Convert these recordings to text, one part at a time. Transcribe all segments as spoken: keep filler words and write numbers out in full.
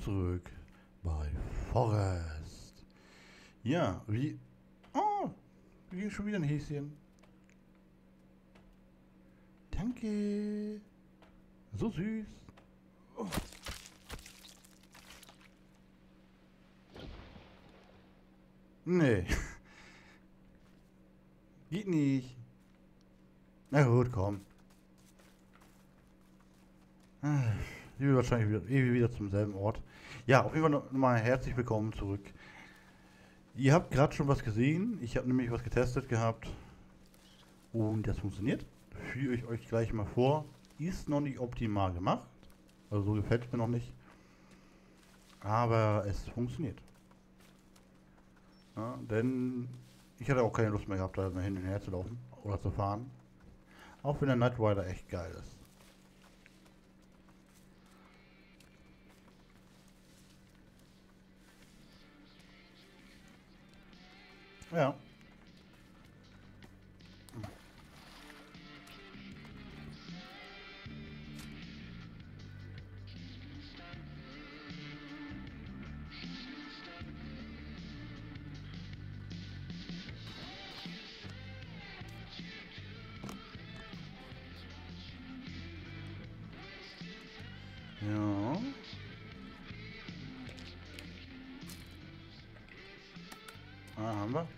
zurück bei Forest. Ja, wie... Oh, wir kriegen schon wieder ein Häschen. Danke. So süß. Oh. Nee. Geht nicht. Na gut, komm. Ich will wahrscheinlich wieder, ewig wieder zum selben Ort. Ja, auf jeden Fall nochmal herzlich willkommen zurück. Ihr habt gerade schon was gesehen. Ich habe nämlich was getestet gehabt. Und das funktioniert. Führe ich euch gleich mal vor. Ist noch nicht optimal gemacht. Also so gefällt es mir noch nicht. Aber es funktioniert. Ja, denn ich hatte auch keine Lust mehr gehabt, da hin und her zu laufen oder zu fahren. Auch wenn der Knight Rider echt geil ist. Ja. Ja. Ah, haben wir.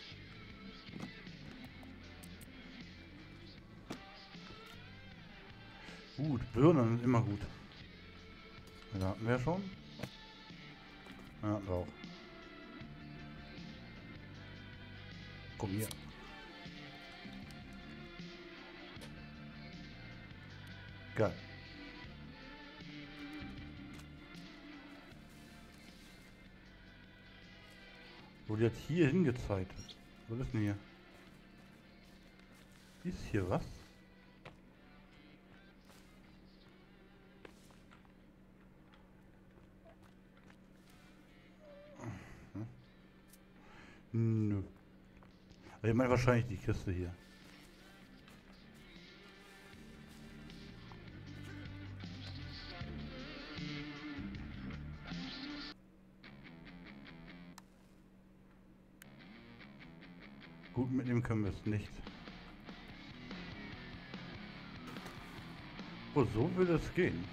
Gut, Birnen sind immer gut. Da hatten wir schon. Ja, auch. Komm hier. Geil. Wurde jetzt hier hingezeigt. Was ist denn hier? Ist hier was? Nö. Aber ich meine wahrscheinlich die Kiste hier. Gut, mitnehmen können wir es nicht. Oh, so will es gehen.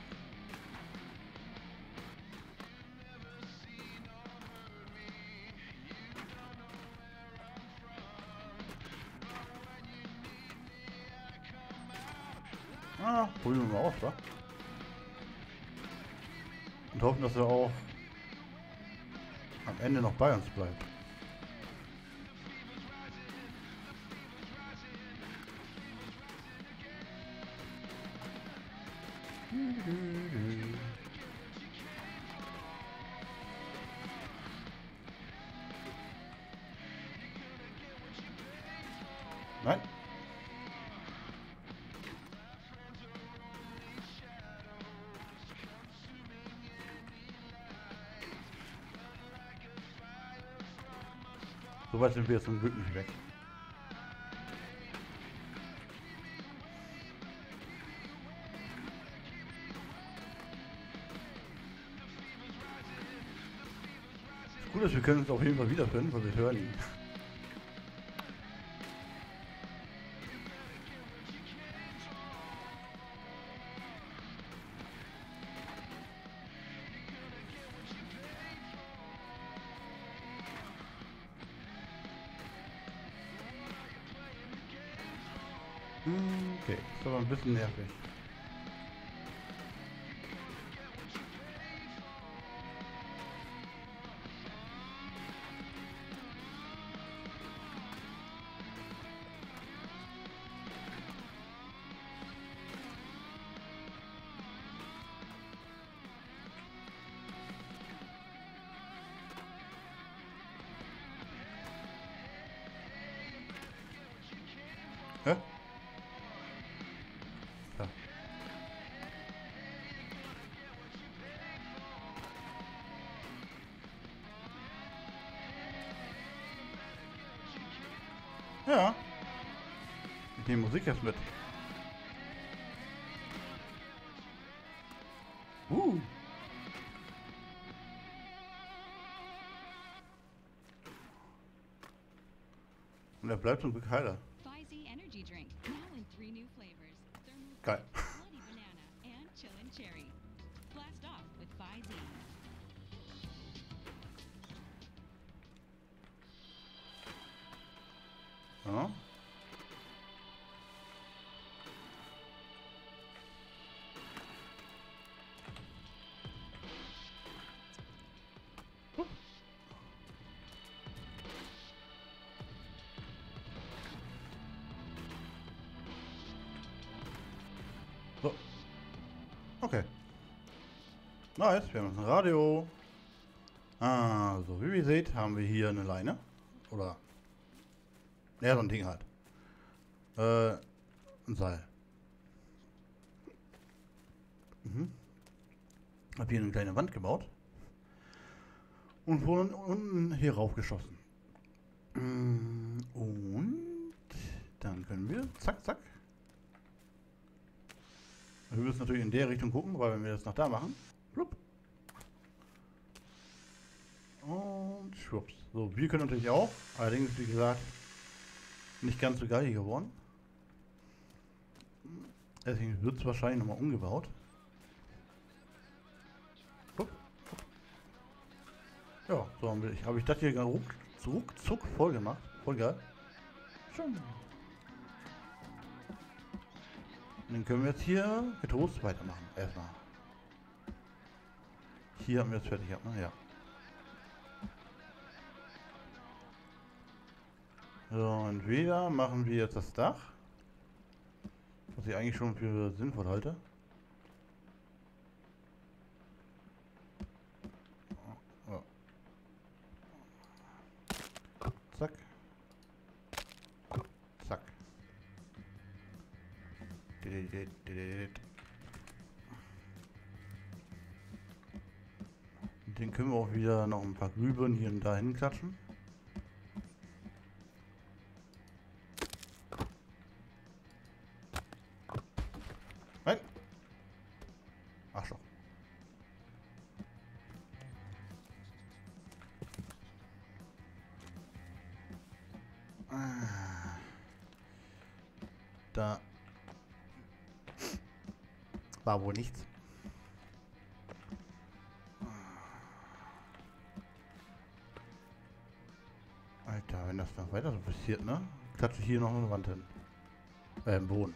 Ah, probieren wir mal aus, wa? Und hoffen, dass er auch am Ende noch bei uns bleibt. Nein. So weit sind wir jetzt zum Glück nicht weg. Das Coole ist, wir können uns auf jeden Fall wiederfinden, weil wir hören ihn. Okay, ist aber ein bisschen nervig. Hä? Da. Ja. Ich nehme Musik jetzt mit. Uh. Und er bleibt zum Glück heiler. Fizzy energy drink, now in three new flavors. Thermal Geil. Bloody Banana and Chillin' Cherry. Blast off with Fizzy. Ja. So. Okay. Nice, wir haben ein Radio. Ah, so wie ihr seht, haben wir hier eine Leine. Oder. Ja, so ein Ding halt. Äh, ein Seil. Mhm. Hab hier eine kleine Wand gebaut. Und von unten hier raufgeschossen. Und dann können wir, zack, zack. Wir müssen natürlich in der Richtung gucken, weil wenn wir das nach da machen, flupp. Und schwupps. So, wir können natürlich auch. Allerdings, wie gesagt, nicht ganz so geil hier geworden. Deswegen wird es wahrscheinlich nochmal umgebaut. Flupp. Ja, so habe ich, hab ich das hier ruck, ruckzuck voll gemacht. Voll geil. Schön. Dann können wir jetzt hier getrost weitermachen. Erstmal. Hier haben wir es fertig gehabt, ne? Ja. So, entweder machen wir jetzt das Dach, was ich eigentlich schon für sinnvoll halte. Ja. Zack. Zack. Den können wir auch wieder noch ein paar Glühbirnen hier und da hinklatschen. Nein! Ach schon. Da war wohl nichts. Alter, wenn das noch weiter so passiert, ne? Klatsche hier noch eine Wand hin. Äh, im Boden.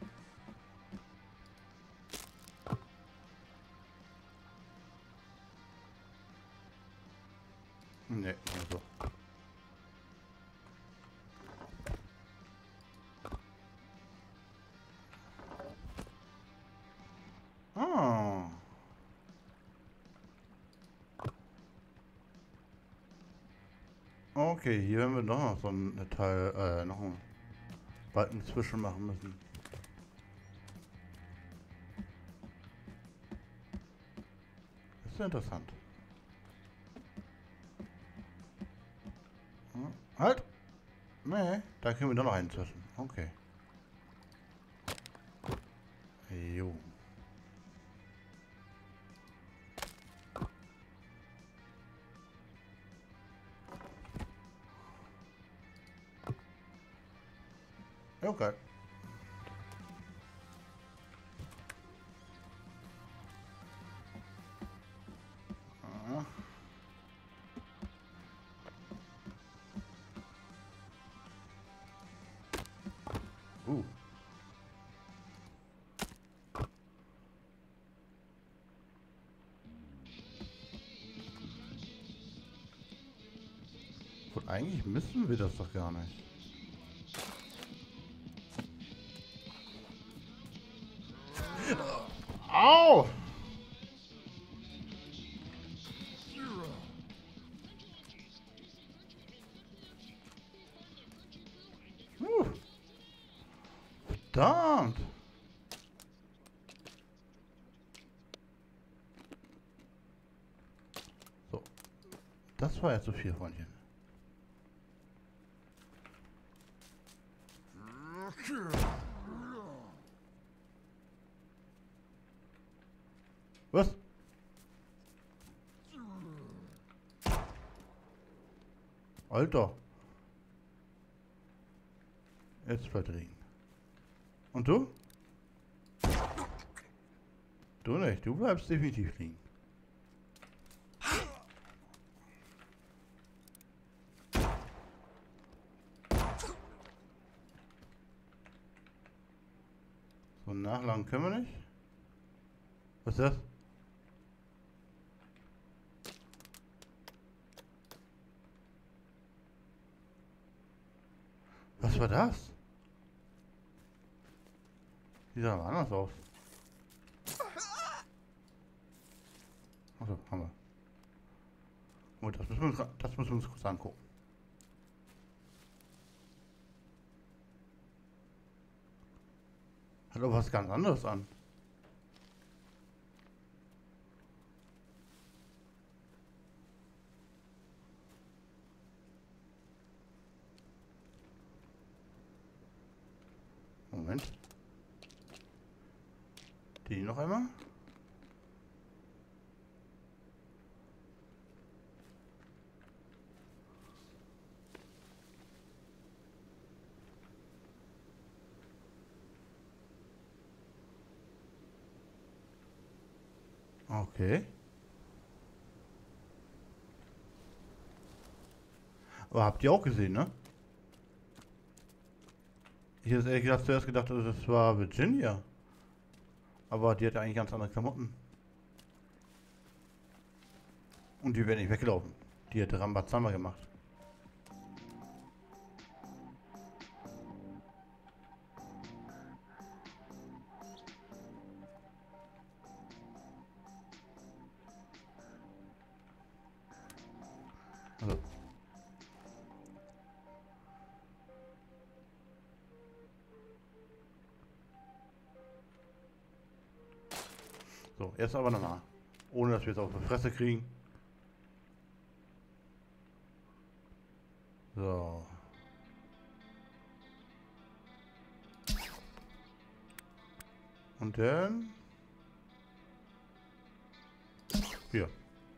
Ne, also. Ah. Okay, hier werden wir doch noch so ein Teil, äh, noch einen Balken zwischen machen müssen. Das ist ja interessant. Hm. Halt! Nee, da können wir doch noch einen zwischen. Okay. Jo. Okay. Ah. Uh. Und eigentlich müssen wir das doch gar nicht. Au! Uh. Verdammt! So. Das war jetzt so viel, Freundchen. Was? Alter. Jetzt bleibt er liegen. Und du? Du nicht, du bleibst definitiv liegen. So nachladen können wir nicht. Was ist das? Was war das? Die sah aber anders aus. Achso, haben wir. Gut, das müssen wir uns, das müssen wir uns kurz angucken. Hat aber was ganz anderes an. Moment. Die noch einmal. Okay. Aber habt ihr auch gesehen, ne? Ich hätte ehrlich gesagt zuerst gedacht, das war Virginia. Aber die hatte eigentlich ganz andere Klamotten. Und die wäre nicht weggelaufen. Die hätte Rambazamba gemacht. Also. So, jetzt aber nochmal. Ohne dass wir jetzt auf die Fresse kriegen. So. Und dann... Hier.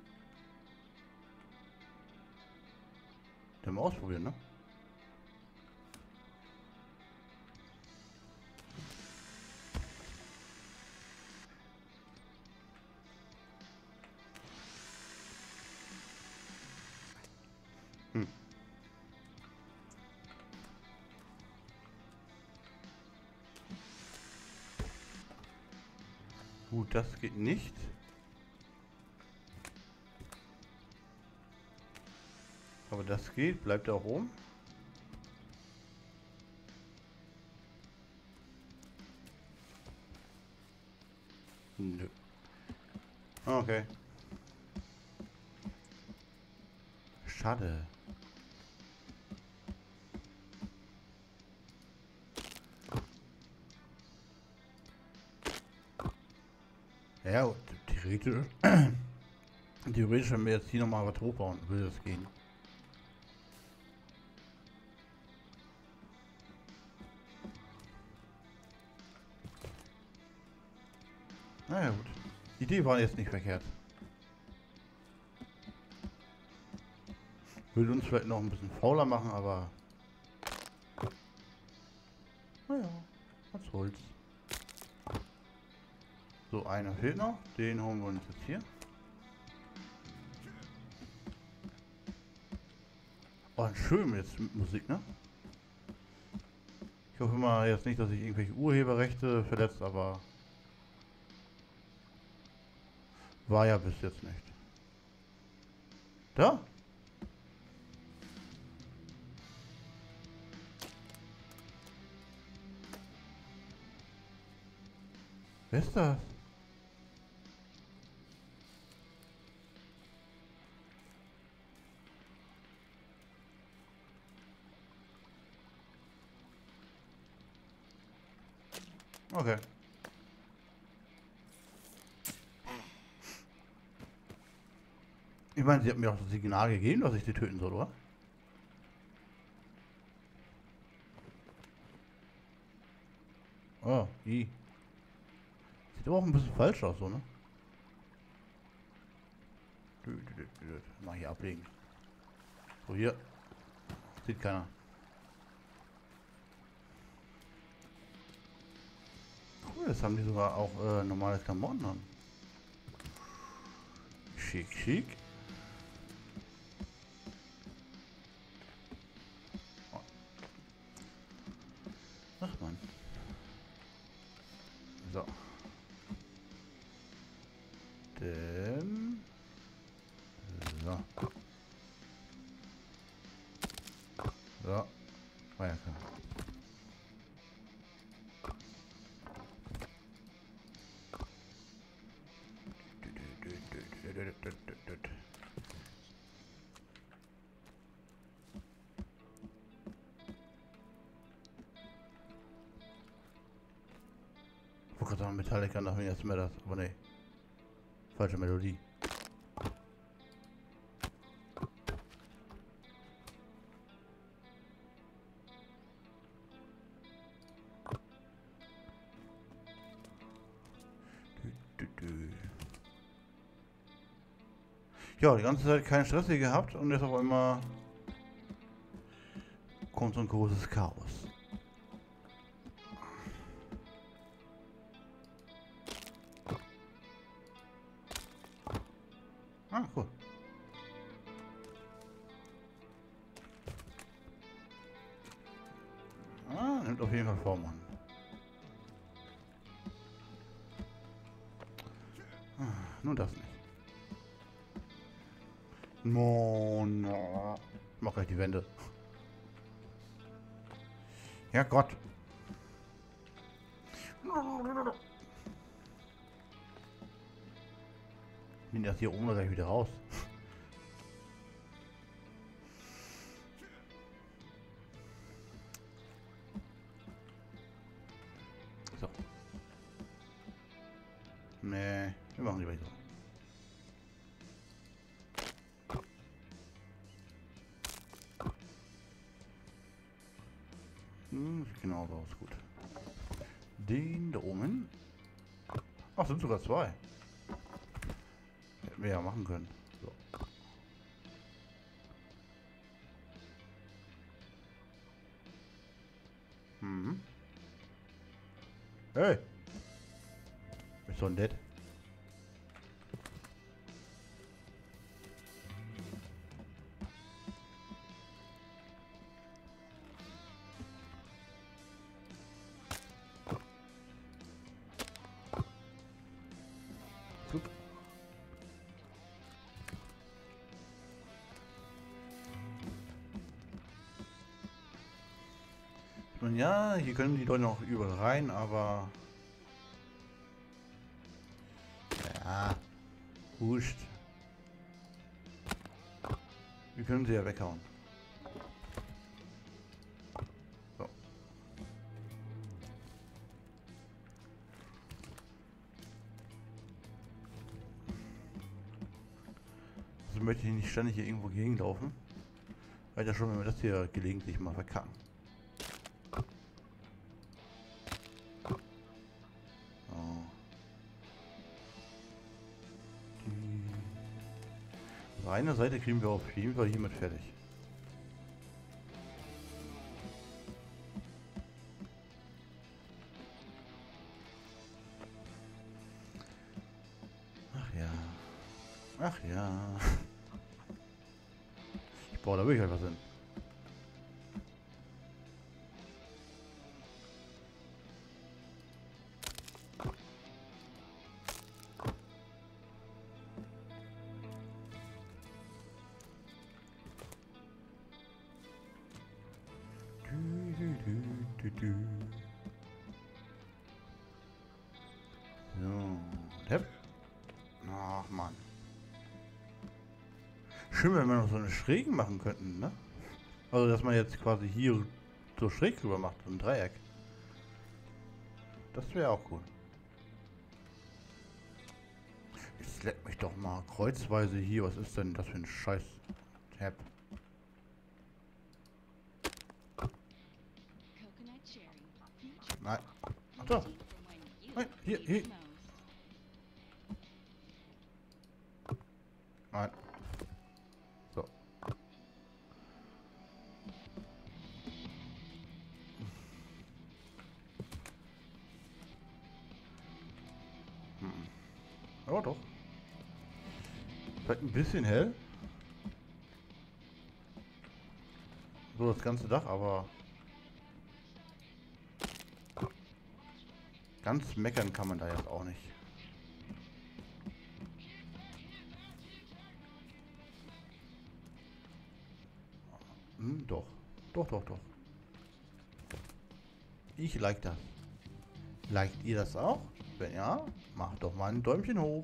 Dann mal ausprobieren, ne? Hm. Gut, das geht nicht. Aber das geht, bleibt da oben. Nö. Okay. Schade. Ja, theoretisch. Theoretisch, wenn wir jetzt hier nochmal was hochbauen, würde das gehen. Naja, gut. Die Idee war jetzt nicht verkehrt. Würde uns vielleicht noch ein bisschen fauler machen, aber... Naja, was soll's. So, einer fehlt noch. Den holen wir uns jetzt hier. Oh, schön jetzt mit Musik, ne? Ich hoffe mal jetzt nicht, dass ich irgendwelche Urheberrechte verletzt, aber... War ja bis jetzt nicht. Da? Wer ist das? Okay. Ich meine, sie hat mir auch das Signal gegeben, dass ich sie töten soll, oder? Oh, i. Sieht aber auch ein bisschen falsch aus, so, ne? Dö, dö, dö, dö. Mal hier ablegen. So, hier. Sieht keiner. Cool, jetzt haben die sogar auch äh, normale Klamotten an. Schick, schick. Ach man. So. Denn. So. So. Weiter. Ich wollte gerade sagen, Metallica nach mir jetzt mehr das, aber nee. Falsche Melodie. Ja, die ganze Zeit keinen Stress hier gehabt und jetzt auf einmal kommt so ein großes Chaos. Ah, cool. Ah, nimmt auf jeden Fall Form an. Ah, nur das nicht. No, no. Ich mach gleich die Wände. Ja Gott. Ich bin erst hier oben gleich wieder raus. So. Nee, wir machen lieber so. Hm, sieht genau so aus, gut. Den da oben. Ach, sind sogar zwei. Hätten wir ja machen können. So. Mhm. Hey! Ist so nett. Flup. Und ja, hier können die Leute noch überall rein, aber ja, wurscht. Wir können sie ja weghauen. So. Also möchte ich nicht ständig hier irgendwo gegenlaufen. Weil ja schon, wenn wir das hier gelegentlich mal verkacken. Eine Seite kriegen wir auf jeden Fall hiermit fertig. Ach ja. Ach ja. Ich baue da wirklich was hin. Du, du, du. So. Hep. Ach man. Schön, wenn wir noch so eine Schrägen machen könnten, ne? Also, dass man jetzt quasi hier so schräg rüber macht, so ein Dreieck. Das wäre auch cool. Jetzt leck mich doch mal kreuzweise hier. Was ist denn das für ein Scheiß Tab? Nein. Ach so. Nein, hier, hier. Nein. So. ein bisschen hell. So das ganze Dach, aber ganz meckern kann man da jetzt auch nicht. Hm, doch. Doch, doch, doch. Ich like das. Liked ihr das auch? Wenn ja, macht doch mal ein Däumchen hoch.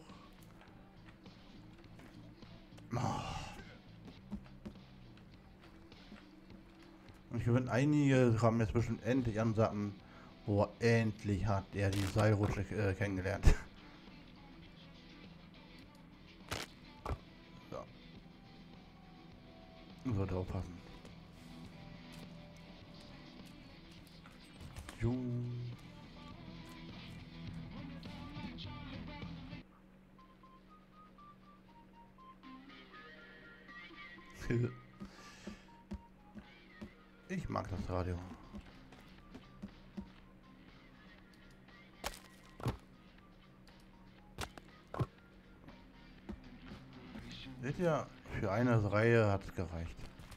Oh. Und ich finde, einige haben jetzt bestimmt endlich ansagen, wo endlich hat er die Seilrutsche äh, kennengelernt. So. So drauf passen. Jo. Ich mag das Radio. Seht ihr, für eine Reihe hat es gereicht.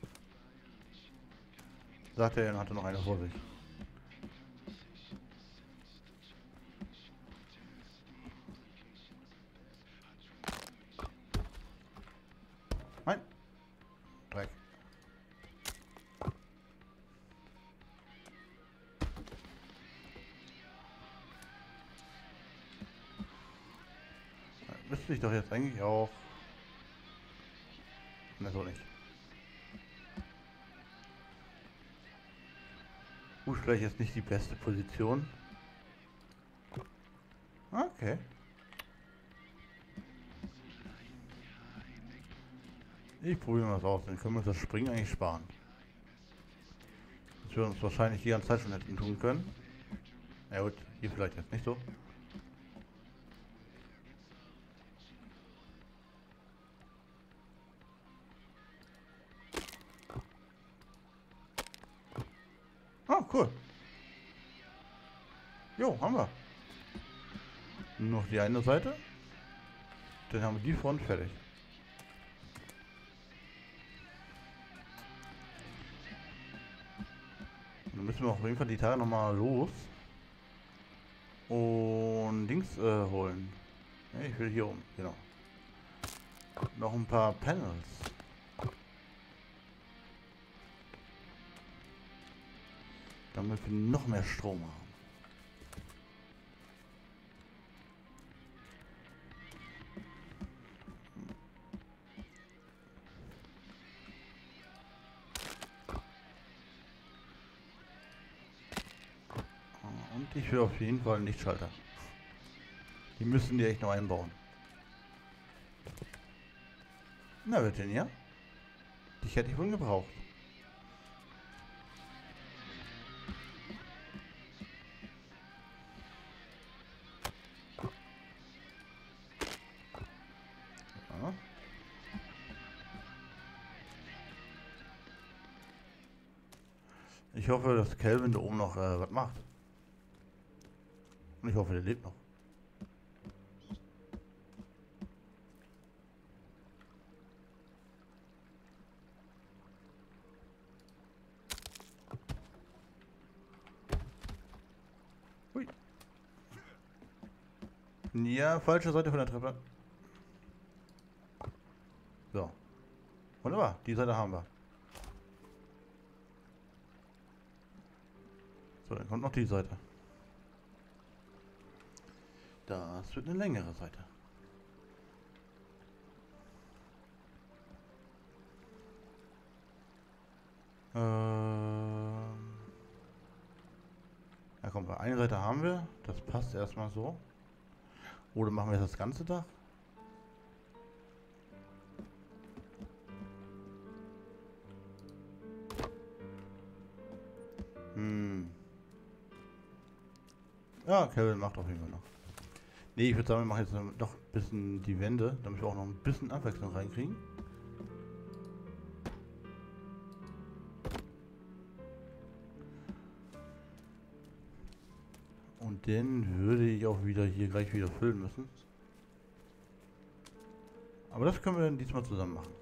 Sagt er, er hatte noch eine vor sich. Nein. Dreck. Müsste ich doch jetzt eigentlich auch. Na, so nicht. Gut, vielleicht jetzt nicht die beste Position. Okay. Ich probiere mal das aus, dann können wir uns das Springen eigentlich sparen. Das wir uns wahrscheinlich die ganze Zeit schon hätten tun können. Ja gut, hier vielleicht jetzt nicht so. Ah, cool. Jo, haben wir. Nur noch die eine Seite. Dann haben wir die Front fertig. Dann müssen wir auf jeden Fall die Tage nochmal los. Und Dings äh, holen. Ja, ich will hier um, genau. Noch ein paar Panels. Damit wir noch mehr Strom haben. Und ich will auf jeden Fall einen Lichtschalter. Die müssen die echt noch einbauen. Na, wird denn ja? Dich hätte ich wohl gebraucht. Ja. Ich hoffe, dass Kelvin da oben noch äh, was macht. Und ich hoffe, der lebt noch. Hui. Ja, falsche Seite von der Treppe. So. Wunderbar, die Seite haben wir. So, dann kommt noch die Seite. Das wird eine längere Seite. Ähm ja, komm, eine Seite haben wir. Das passt erstmal so. Oder machen wir jetzt das ganze Dach? Hm. Ja, Kevin macht auf jeden Fall noch. Nee, ich würde sagen, wir machen jetzt noch ein bisschen die Wände, damit wir auch noch ein bisschen Abwechslung reinkriegen. Und den würde ich auch wieder hier gleich wieder füllen müssen. Aber das können wir dann diesmal zusammen machen.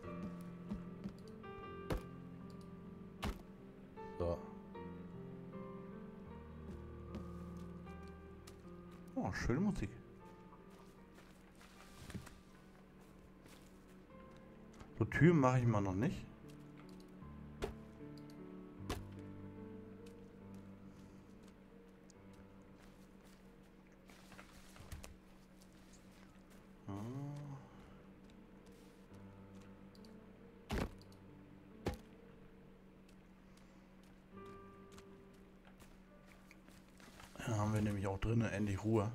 So. Oh, schöne Musik. So, Türen mache ich mal noch nicht. Da haben wir nämlich auch drinnen endlich Ruhe.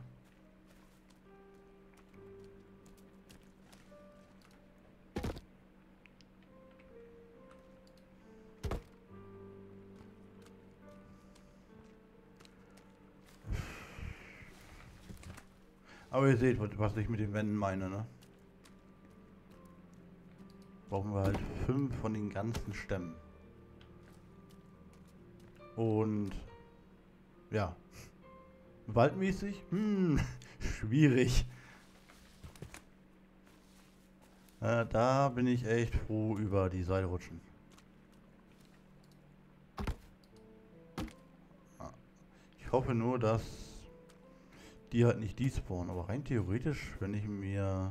Aber ihr seht, was ich mit den Wänden meine, ne? Brauchen wir halt fünf von den ganzen Stämmen. Und ja, waldmäßig, hm, schwierig. Äh, da bin ich echt froh über die Seilrutschen. Ich hoffe nur, dass die halt nicht despawnen, aber rein theoretisch, wenn ich mir...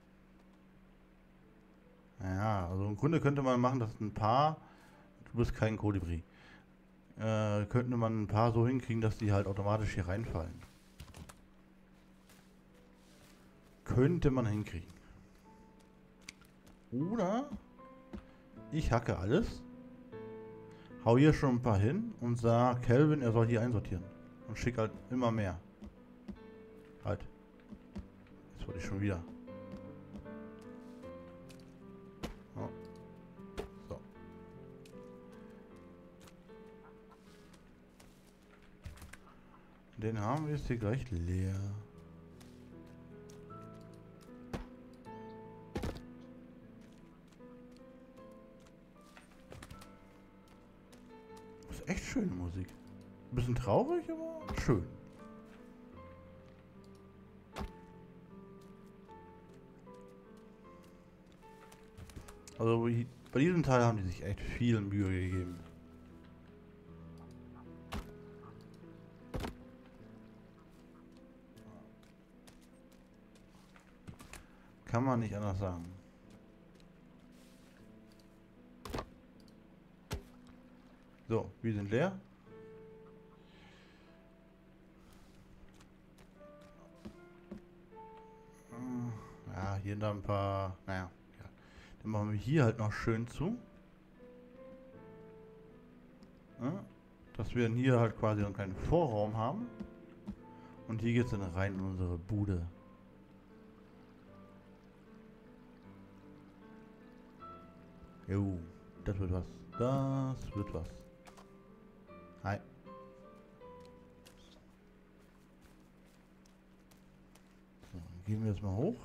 Ja, also im Grunde könnte man machen, dass ein paar... Du bist kein Kolibri. Äh, könnte man ein paar so hinkriegen, dass die halt automatisch hier reinfallen. Könnte man hinkriegen. Oder ich hacke alles, hau hier schon ein paar hin und sag Kelvin, er soll hier einsortieren. Und schick halt immer mehr. Halt. Jetzt wollte ich schon wieder. Oh. So. Den haben wir jetzt hier gleich leer. Das ist echt schöne Musik. Ein bisschen traurig, aber schön. Also bei diesem Teil haben die sich echt viel Mühe gegeben. Kann man nicht anders sagen. So, wir sind leer. Ja, hier da ein paar... Naja, ja. Dann machen wir hier halt noch schön zu. Ja, dass wir dann hier halt quasi noch einen kleinen Vorraum haben. Und hier geht es dann rein in unsere Bude. Jo, das wird was. Das wird was. Hi. So, dann gehen wir jetzt mal hoch.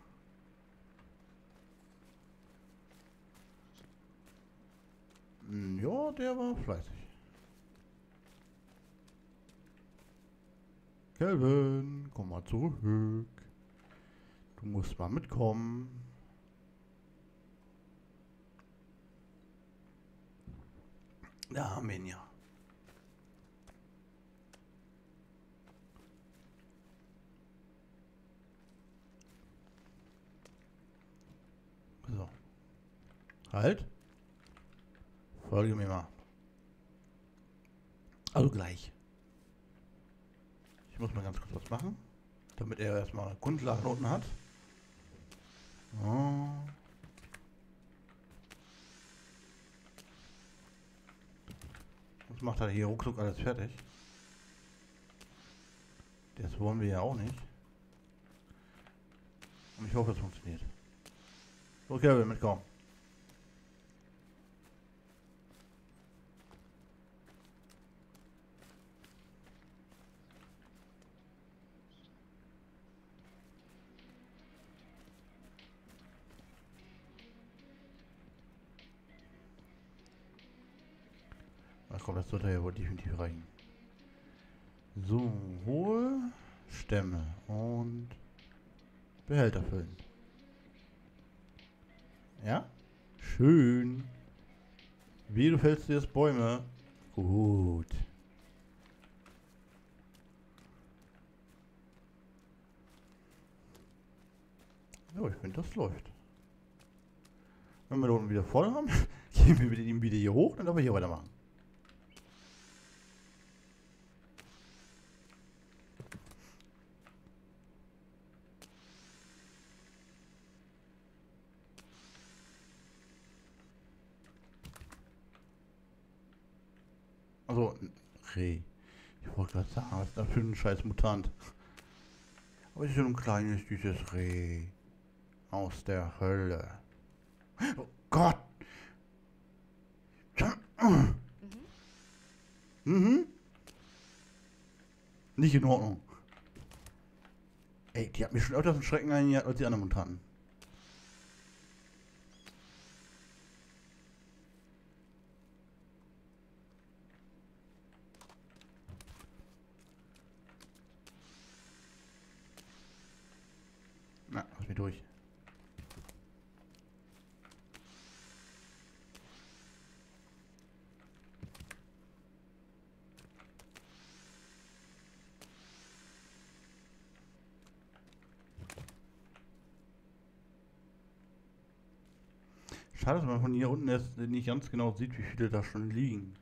Hm, ja, der war fleißig. Kelvin, komm mal zurück. Du musst mal mitkommen. Da haben wir ihn ja. So. Halt. Folge mir mal. Also gleich. Ich muss mal ganz kurz was machen, damit er erstmal Grundlagen unten hat. So. Jetzt macht er hier ruckzuck alles fertig. Das wollen wir ja auch nicht. Und ich hoffe, es funktioniert. Okay, wir mitkommen. Ach komm, das sollte ja wohl definitiv reichen. So, hohe Stämme und Behälter füllen. Ja? Schön. Wie, du fällst dir jetzt Bäume? Gut. So, ich finde, das läuft. Wenn wir da unten wieder voll haben, gehen wir mit ihm wieder hier hoch, dann können wir hier weitermachen. Also, Reh. Ich wollte gerade sagen, was ist das für ein scheiß Mutant? Aber es ist so ein kleines, süßes Reh. Aus der Hölle. Oh Gott! Mhm. Mhm. Nicht in Ordnung. Ey, die hat mir schon öfters einen Schrecken eingejagt als die anderen Mutanten. Na, lass mich durch. Schade, dass man von hier unten erst nicht ganz genau sieht, wie viele da schon liegen.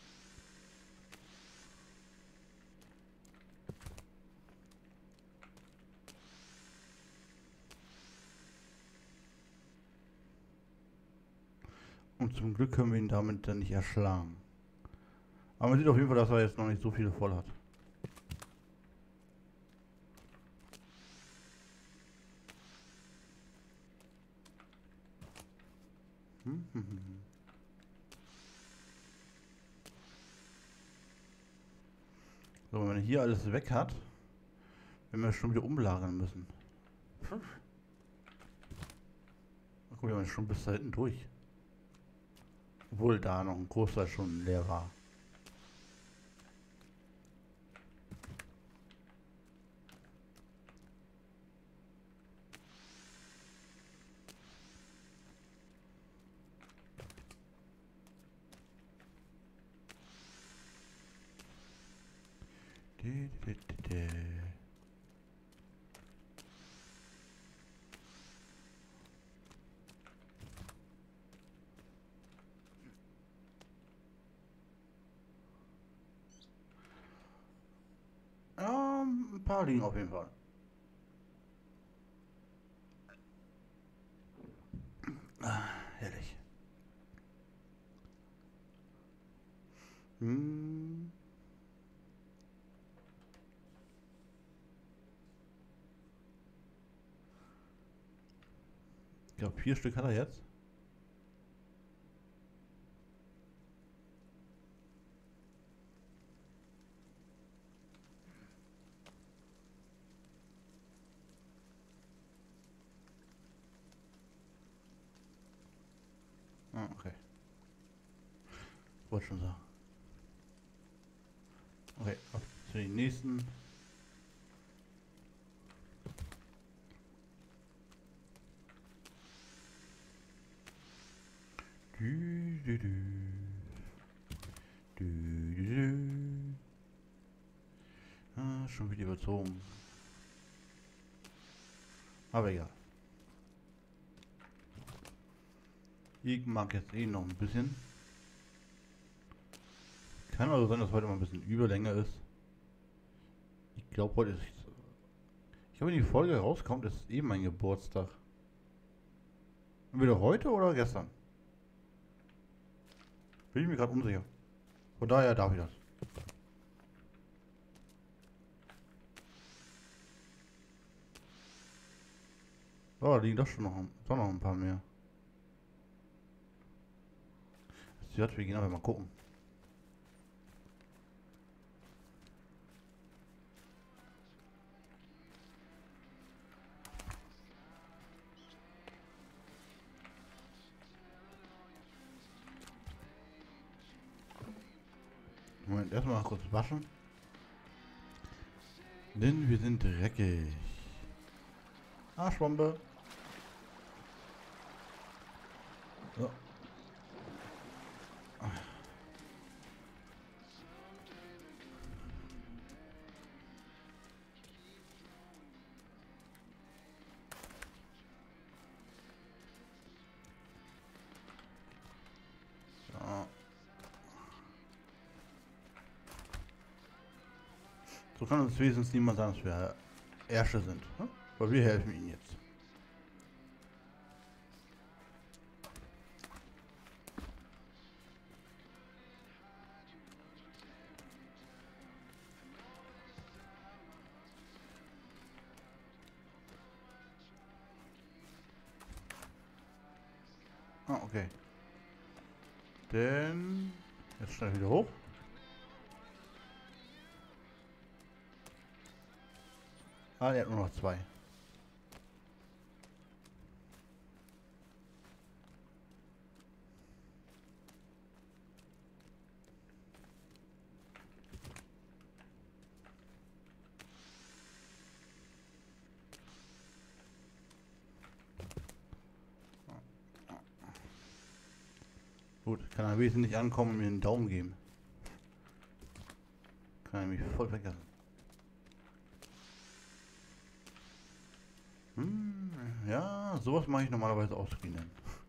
Und zum Glück können wir ihn damit dann nicht erschlagen. Aber man sieht auf jeden Fall, dass er jetzt noch nicht so viele voll hat. Hm, hm, hm. So, wenn man hier alles weg hat, werden wir schon wieder umlagern müssen. Hm. Guck mal, wir schon bis da hinten durch. Obwohl da noch ein Großteil schon leer war. Dä, dä, dä, dä. Ja, ein paar liegen auf jeden Fall. Ah, herrlich. Hm. Ich glaube, vier Stück hat er jetzt. Ah, okay. Wollte schon sagen. Okay, auf zu den nächsten. Dü, dü, dü. Dü, dü, dü. Ah, schon wieder überzogen. Aber egal. Ich mag jetzt eh noch ein bisschen. Kann also sein, dass heute mal ein bisschen Überlänge ist. Ich glaube, heute ist. Ich glaube, wenn die Folge rauskommt, ist eh mein Geburtstag. Entweder heute oder gestern. Bin ich mir gerade unsicher. Von daher darf ich das. Oh, da liegen doch schon noch, doch noch ein paar mehr. Ja, wir gehen aber mal gucken. Moment, erstmal kurz waschen. Denn wir sind dreckig. Arschbombe. So. So. So kann uns wenigstens niemand sagen, dass wir Ärsche sind. Hm? Weil wir helfen ihnen jetzt. Ah, okay. Denn jetzt schnell wieder hoch. Ah, er hat nur noch zwei. Gut, kann er wesentlich nicht ankommen und mir einen Daumen geben. Kann er mich voll vergessen. Hm, ja, sowas mache ich normalerweise auch screenen.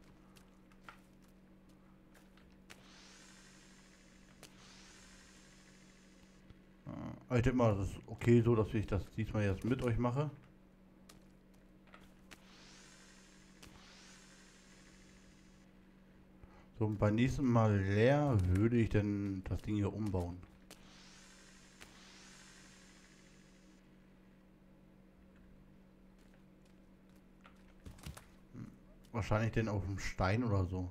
Aber ich denke mal, das ist okay so, dass ich das diesmal jetzt mit euch mache. So, und beim nächsten Mal leer würde ich denn das Ding hier umbauen. Wahrscheinlich denn auf dem Stein oder so.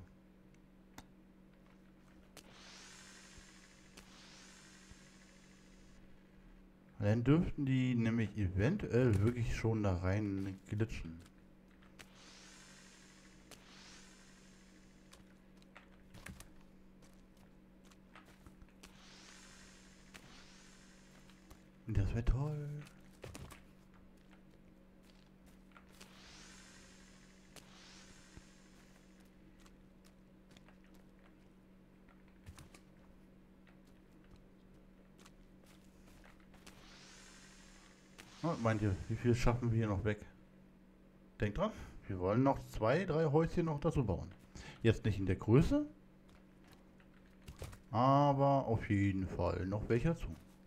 Dann dürften die nämlich eventuell wirklich schon da rein glitschen. Und das wäre toll. Was meint ihr, wie viel schaffen wir hier noch weg? Denkt dran, wir wollen noch zwei, drei Häuschen noch dazu bauen. Jetzt nicht in der Größe, aber auf jeden Fall noch welche dazu.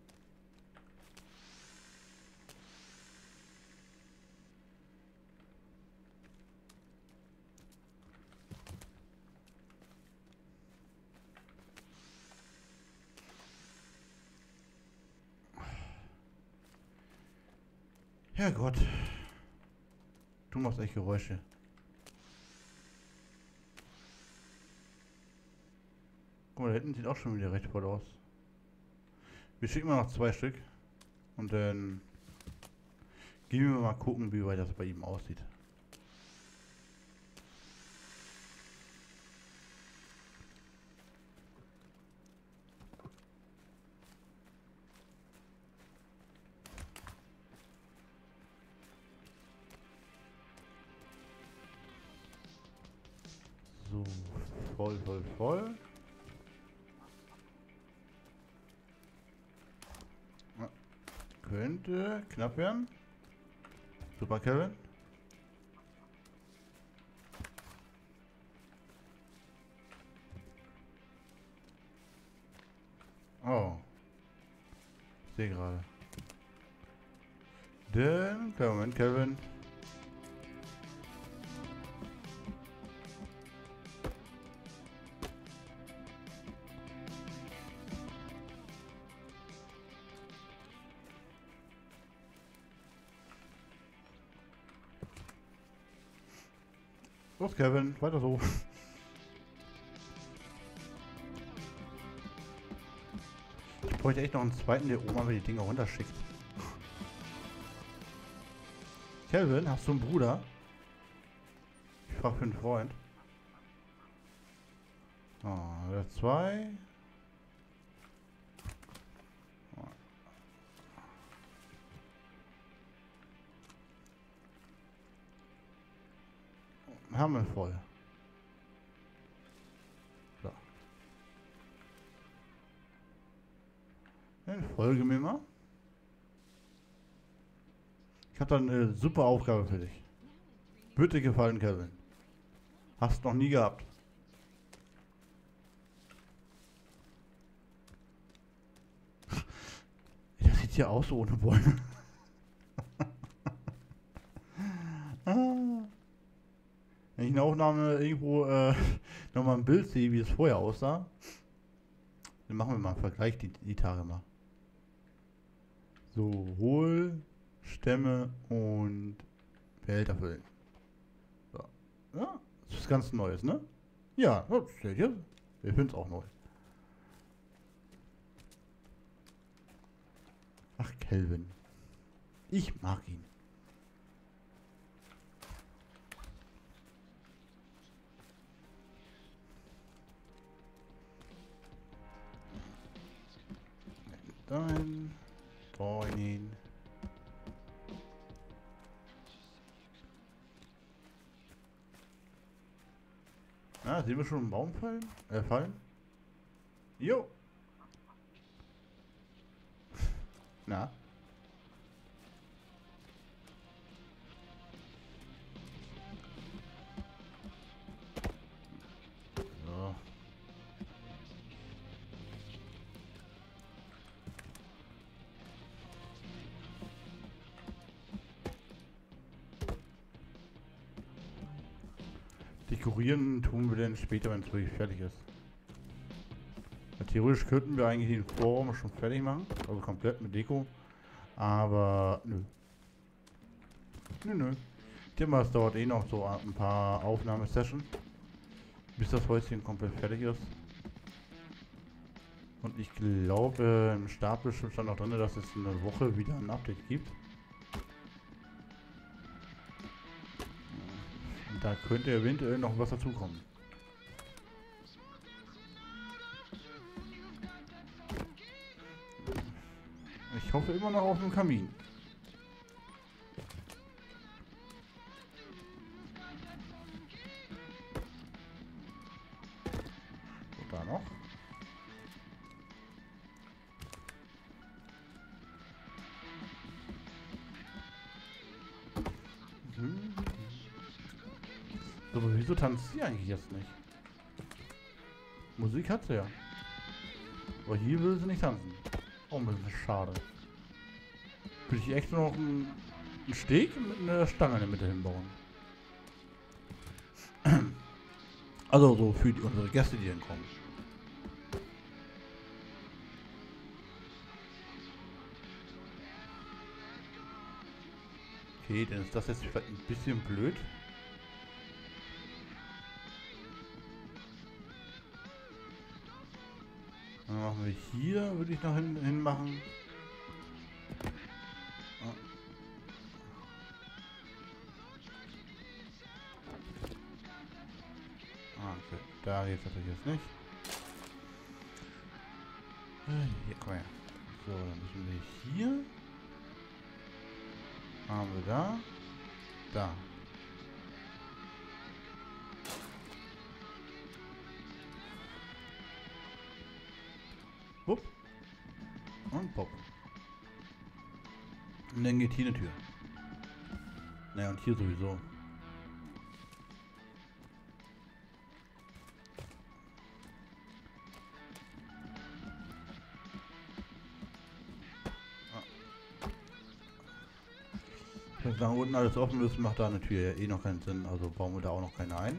Herrgott, du machst echt Geräusche. Guck mal, da hinten sieht auch schon wieder recht voll aus. Wir schicken mal noch zwei Stück und dann gehen wir mal gucken, wie weit das bei ihm aussieht. So, voll, voll, voll. Ja, könnte knapp werden. Super, Kevin. Oh. Ich sehe gerade. Dann, kleinen Moment, Kevin. Los, Kevin, weiter so. Ich bräuchte echt noch einen zweiten, der Oma mir die Dinger runterschickt. Kevin, hast du einen Bruder? Ich frage für einen Freund. Oh, der zwei. Haben wir voll. Dann folge mir mal. Ich habe da eine super Aufgabe für dich. Wird dir gefallen, Kevin. Hast noch nie gehabt. Das sieht hier aus ohne Bäume. Ah. Wenn ich eine Aufnahme irgendwo äh, nochmal ein Bild sehe, wie es vorher aussah, dann machen wir mal einen Vergleich die, die Tage mal. So, Hohl, Stämme und Behälter füllen. So. Ja, das ist ganz Neues, ne? Ja, das seht ihr. Wir finden es auch neu. Ach, Kelvin. Ich mag ihn. Dann freuen ihn. Ah, sehen wir schon einen Baum fallen? Äh, fallen? Jo. Na? So. Dekorieren tun wir dann später, wenn es wirklich fertig ist. Ja, theoretisch könnten wir eigentlich den Vorraum schon fertig machen, also komplett mit Deko. Aber nö. Nö, nö. Ich denke mal, es dauert eh noch so ein paar Aufnahmesessions, bis das Häuschen komplett fertig ist. Und ich glaube, im Startbildschirm stand noch drin, dass es eine Woche wieder ein Update gibt. Und da könnte eventuell noch was dazukommen. Ich hoffe immer noch auf einen Kamin. Und da noch. Mhm. So, aber wieso tanzt sie eigentlich jetzt nicht? Musik hat sie ja. Aber hier will sie nicht tanzen. Auch ein bisschen schade. Würde ich echt noch einen, einen Steg mit einer Stange in der Mitte hinbauen. Also so für die, unsere Gäste, die dann kommen. Okay, dann ist das jetzt vielleicht ein bisschen blöd. Dann machen wir hier, würde ich noch hin, hin machen. Ah, okay. Da geht's natürlich jetzt nicht. Hier, komm her. So, dann müssen wir hier. Haben wir da. Da. Wupp. Und pop. Und dann geht hier eine Tür. Naja, und hier sowieso. Wenn da unten alles offen ist, macht da eine Tür ja eh noch keinen Sinn. Also bauen wir da auch noch keine ein.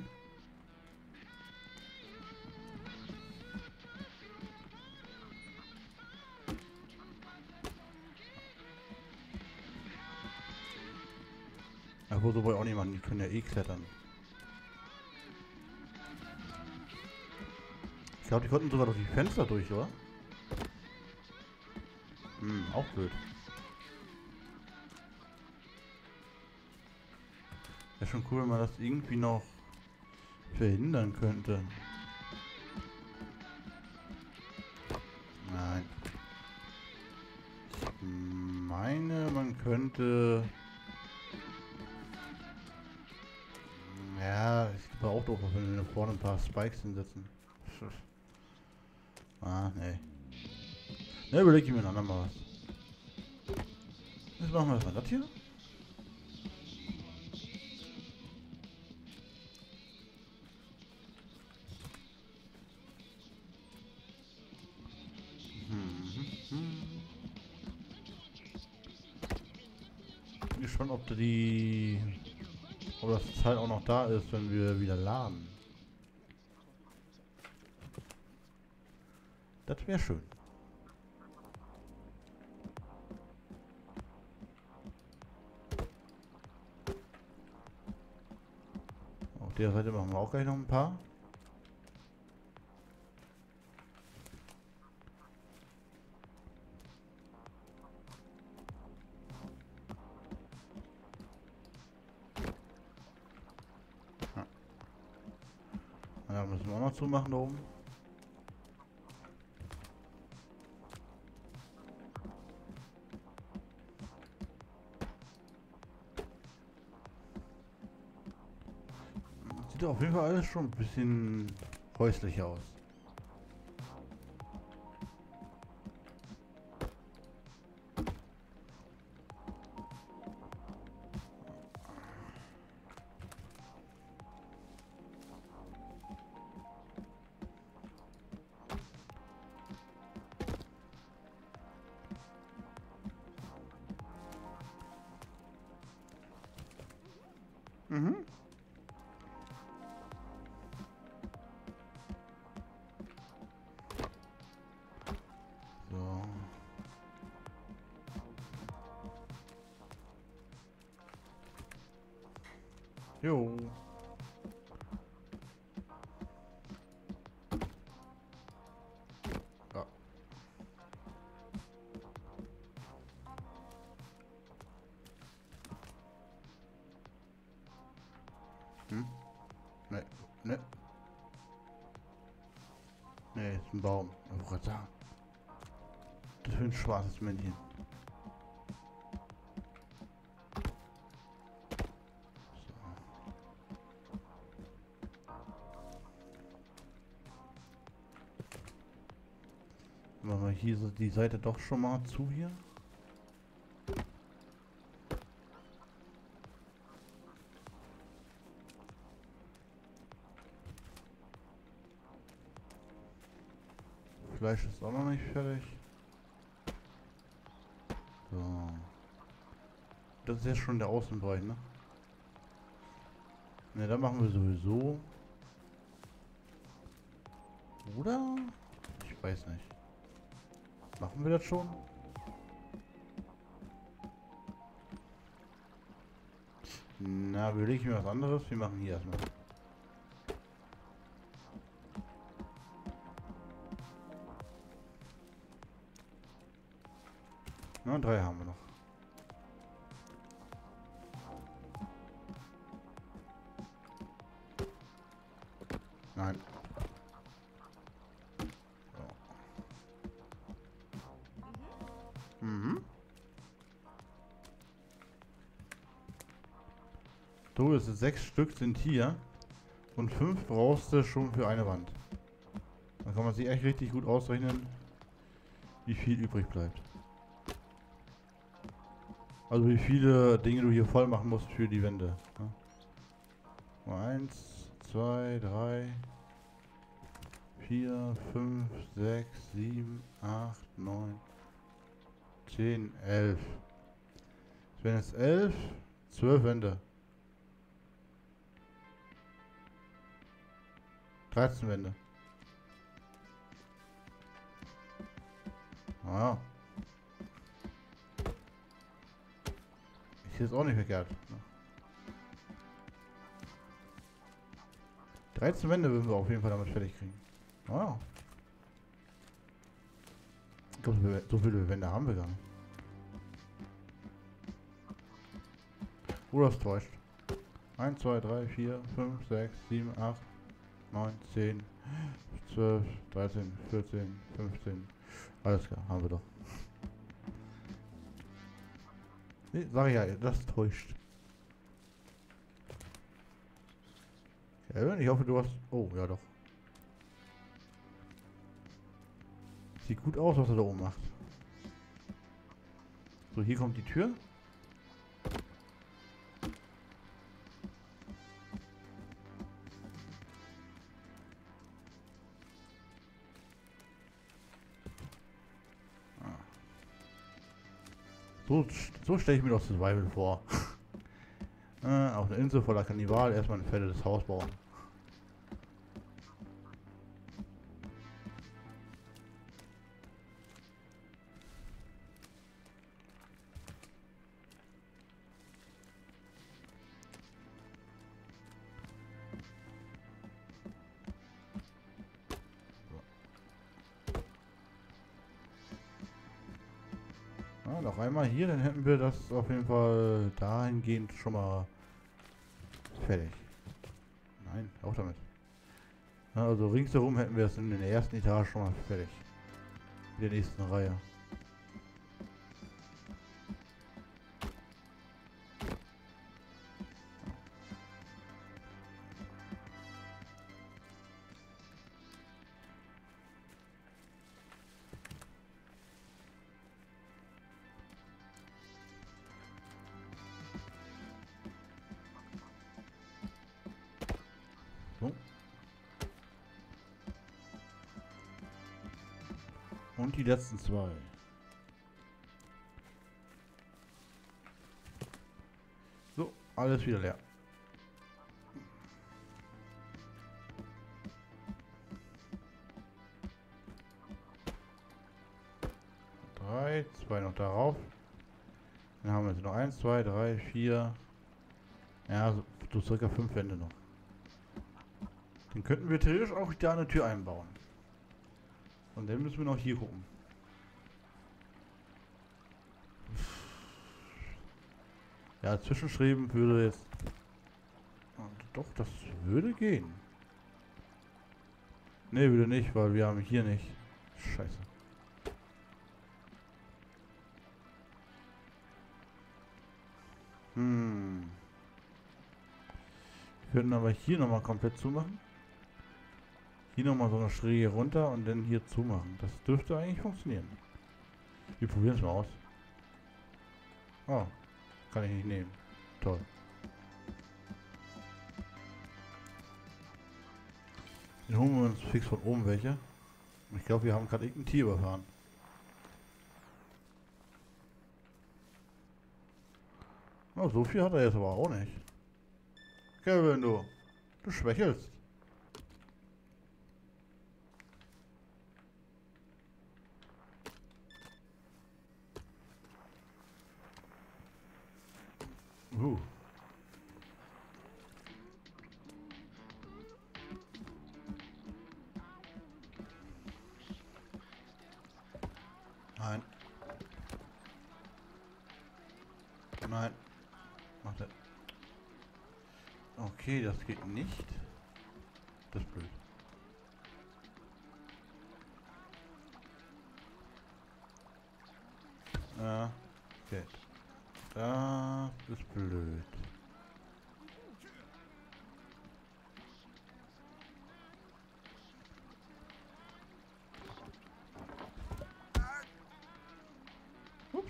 Obwohl, so wollte ich auch nicht machen, die können ja eh klettern. Ich glaube, die konnten sogar durch die Fenster durch, oder? Hm, auch blöd. Wäre schon cool, wenn man das irgendwie noch verhindern könnte. Nein. Ich meine, man könnte... Ja, ich glaube auch doof, wenn wir da vorne ein paar Spikes hinsetzen. Ah, nee. Ne, überlege ich mir ein andermal was. Jetzt machen wir erstmal das hier. Bin gespannt, ob die, ob das Teil auch noch da ist, wenn wir wieder laden. Das wäre schön. Auf der Seite machen wir auch gleich noch ein paar. Ja, müssen wir auch noch zumachen da oben. Sieht auf jeden Fall alles schon ein bisschen häuslich aus. Mhm. So. Jo. Ja. Hm? Ne, ne. Ne, ist ein Baum. Ich wollte gerade sagen. Das ist ein schwarzes Männchen. Machen wir hier so die Seite doch schon mal zu hier. Fleisch ist auch noch nicht fertig. So. Das ist jetzt schon der Außenbereich, ne? Ne, da machen wir sowieso. Oder? Ich weiß nicht. Machen wir das schon? Na, überlege ich mir was anderes. Wir machen hier erstmal. Na, drei haben wir noch. Nein. So. Mhm. So, es ist sechs Stück sind hier. Und fünf brauchst du schon für eine Wand. Dann kann man sich echt richtig gut ausrechnen, wie viel übrig bleibt. Also wie viele Dinge du hier voll machen musst für die Wände. Ne? Eins, zwei, drei, vier, fünf, sechs, sieben, acht, neun, zehn, elf. Es wären jetzt elf, zwölf Wände. dreizehn Wände. Wow. Ist jetzt auch nicht verkehrt. dreizehn Wände würden wir auf jeden Fall damit fertig kriegen. Wow. Ich glaube, so viele Wände haben wir gar nicht. Oder es täuscht. eins, zwei, drei, vier, fünf, sechs, sieben, acht, neun, zehn, zwölf, dreizehn, vierzehn, fünfzehn. Alles klar, haben wir doch. Nee, sag ich ja, das täuscht. Kevin, ich hoffe, du hast... Oh, ja doch. Sieht gut aus, was er da oben macht. So, hier kommt die Tür. So, so stelle ich mir doch Survival vor. äh, auf einer Insel voller Kannibal erstmal ein fettes Haus bauen. Ja, noch einmal hier, dann hätten wir das auf jeden Fall dahingehend schon mal fertig. Nein, auch damit. Ja, also ringsherum hätten wir es in der ersten Etage schon mal fertig. In der nächsten Reihe. So. Und die letzten zwei. So, alles wieder leer. Drei, zwei noch darauf. Dann haben wir jetzt noch eins, zwei, drei, vier. Ja, so, so circa fünf Wände noch. Dann könnten wir theoretisch auch da eine Tür einbauen. Und dann müssen wir noch hier gucken. Ja, Zwischenschreiben würde jetzt... Doch, das würde gehen. Ne, würde nicht, weil wir haben hier nicht. Scheiße. Hm. Wir könnten aber hier nochmal komplett zumachen. Hier nochmal so eine Schräge runter und dann hier zumachen. Das dürfte eigentlich funktionieren. Wir probieren es mal aus. Oh, kann ich nicht nehmen. Toll. Dann holen wir uns fix von oben welche. Ich glaube, wir haben gerade irgendein Tier überfahren. Oh, so viel hat er jetzt aber auch nicht. Kevin, du. Du schwächelst. Uh. Nein. Nein. Macht er. Okay, das geht nicht. Das ist blöd. Ja, okay. Das ist blöd. Ups.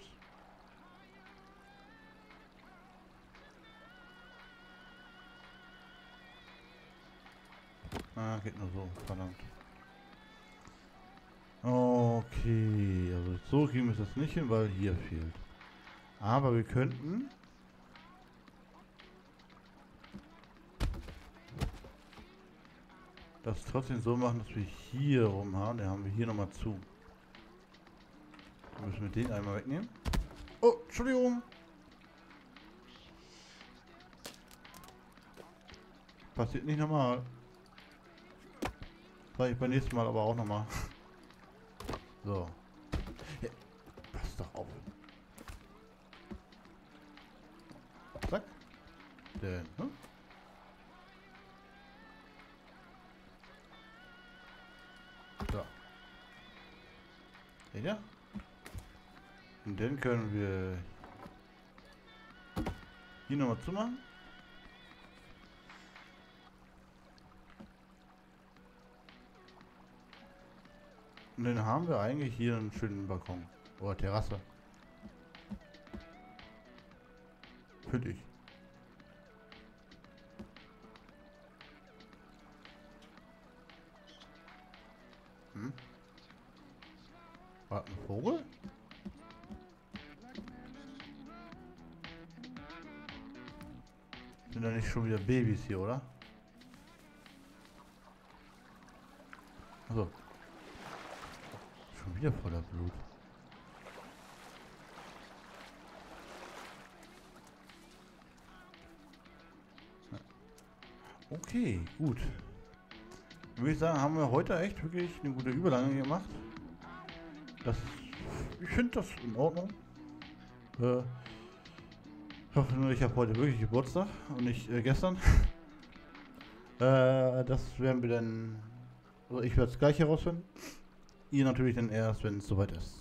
Ah, geht nur so, verdammt. Okay, also so kriegen wir es nicht hin, weil hier fehlt. Aber wir könnten... das trotzdem so machen, dass wir hier rum haben. Den haben wir hier nochmal zu. Dann müssen wir den einmal wegnehmen. Oh, Entschuldigung. Passiert nicht nochmal. Sag ich beim nächsten Mal aber auch nochmal. So. Ja, pass doch auf. Zack. Denn, hm? So. Seht ihr? Und dann können wir hier nochmal zumachen. Und dann haben wir eigentlich hier einen schönen Balkon. Oder Terrasse. Hm? War das ein Vogel? Sind da nicht schon wieder Babys hier, oder? Also. Schon wieder voller Blut. Okay, gut. Würde ich sagen, haben wir heute echt wirklich eine gute Überleitung gemacht. Das, ich finde das in Ordnung. Äh, ich hoffe nur, ich habe heute wirklich Geburtstag und nicht äh, gestern. äh, das werden wir dann, also ich werde es gleich herausfinden. Ihr natürlich dann erst, wenn es soweit ist.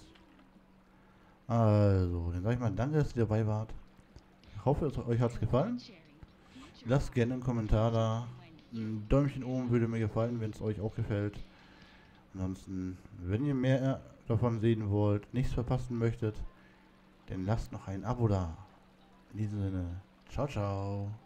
Also, dann sage ich mal danke, dass ihr dabei wart. Ich hoffe, es, euch hat es gefallen. Lasst gerne einen Kommentar da. Ein Däumchen oben würde mir gefallen, wenn es euch auch gefällt. Ansonsten, wenn ihr mehr davon sehen wollt, nichts verpassen möchtet, dann lasst noch ein Abo da. In diesem Sinne, ciao, ciao.